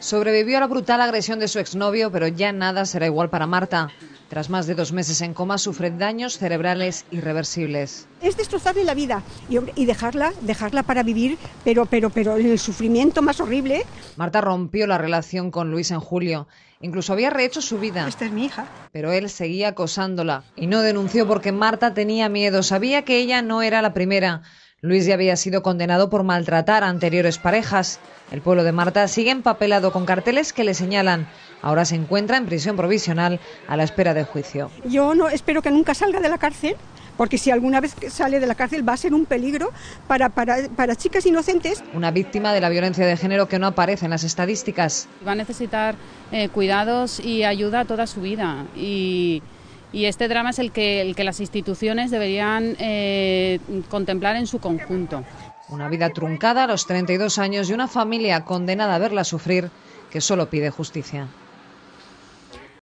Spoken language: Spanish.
Sobrevivió a la brutal agresión de su exnovio, pero ya nada será igual para Marta. Tras más de 2 meses en coma, sufre daños cerebrales irreversibles. Es destrozarle la vida y dejarla para vivir, pero el sufrimiento más horrible. Marta rompió la relación con Luis en julio. Incluso había rehecho su vida. Esta es mi hija. Pero él seguía acosándola y no denunció porque Marta tenía miedo. Sabía que ella no era la primera. Luis ya había sido condenado por maltratar a anteriores parejas. El pueblo de Marta sigue empapelado con carteles que le señalan. Ahora se encuentra en prisión provisional a la espera del juicio. Yo no espero que nunca salga de la cárcel, porque si alguna vez sale de la cárcel va a ser un peligro para chicas inocentes. Una víctima de la violencia de género que no aparece en las estadísticas. Va a necesitar cuidados y ayuda toda su vida. Y este drama es el que las instituciones deberían contemplar en su conjunto. Una vida truncada a los 32 años y una familia condenada a verla sufrir que solo pide justicia.